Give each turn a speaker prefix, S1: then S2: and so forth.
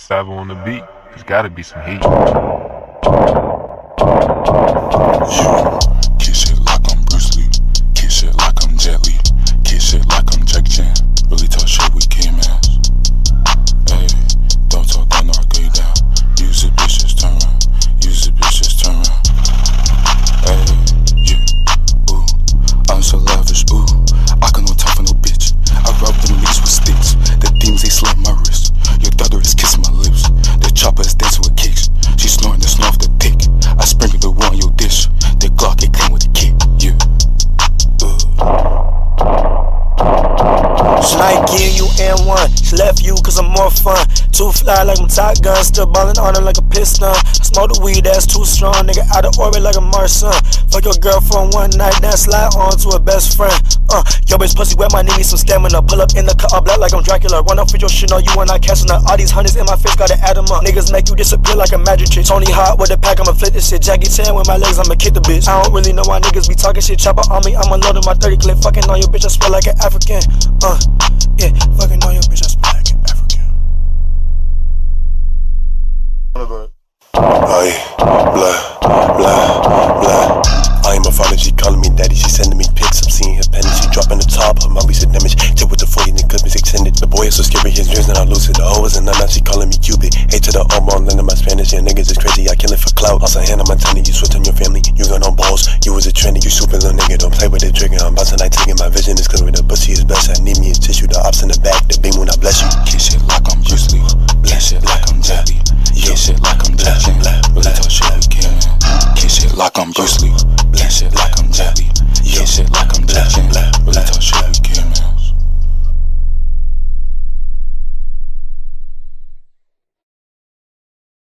S1: Sabo on the beat. There's gotta be some heat.
S2: Kick shit like I'm Bruce Lee. Kick shit like I'm Jet Li. Kick shit like I'm Jackie Chan. Really talk shit with K-Mans. Ayy, don't talk down, I'll go you down. Use it, bitch, just turn around. Use it, bitch, just turn around. Ayy, yeah, ooh, I'm so lavish, ooh. I can no time for no bitch. I rub them niggas with sticks. The demons, they slap my wrist. Your daughter is kissing my lips. The chopper is dancing with kicks. She snoring the snow off the dick. I sprinkle the water on your dish. The Glock get clean with the kick, yeah.
S3: Nike, you N1. She left you cause I'm more fun. Too fly like I'm Top Gun. Still ballin' on her like a piston. I smoke the weed that's too strong. Nigga out of orbit like a Martian. Fuck your girlfriend one night, then slide on to her best friend. Yo bitch pussy wet, my need some stamina. Pull up in the car, black like I'm Dracula. Run up for your shit, no you are not catching up. All these hundreds in my face, gotta add them up. Niggas make you disappear like a magic trick. Tony Hawk with the pack, I'ma flip this shit. Jackie Chan with my legs, I'ma kick the bitch. I don't really know why niggas be talking shit. Chopper on me, I'ma load in my 30 clip. Fucking on your bitch, I smell like an African. Yeah, fucking on your bitch, I smell like an African.
S4: Aye, blah, blah, blah. I am a father, she calling me daddy. She sending me pics, I'm seeing her penny. She dropping the top, her mom be said damage. Tip with the 40 and the clip is extended. The boy is so scary, his dreams and I lose it. The hoe is a nun, now she calling me Cupid. Hate to the armball, learning my Spanish. Yeah, niggas is crazy, I kill it for clout. Also, hand on my tiny, you switch on your family. You got no balls, you was a trendy. You super little nigga, don't play with the trigger. I'm bouncing, I taking my vision is clear with the pussy is best. I need me a tissue, the ops in the back, the beam when I bless you.
S2: Kick shit like I'm Bruce Lee. Kick shit like I'm Jet Li. Kick shit like I'm Jackie Chan. Really talk shit with K-Mans. Kick shit like I'm Bruce Lee.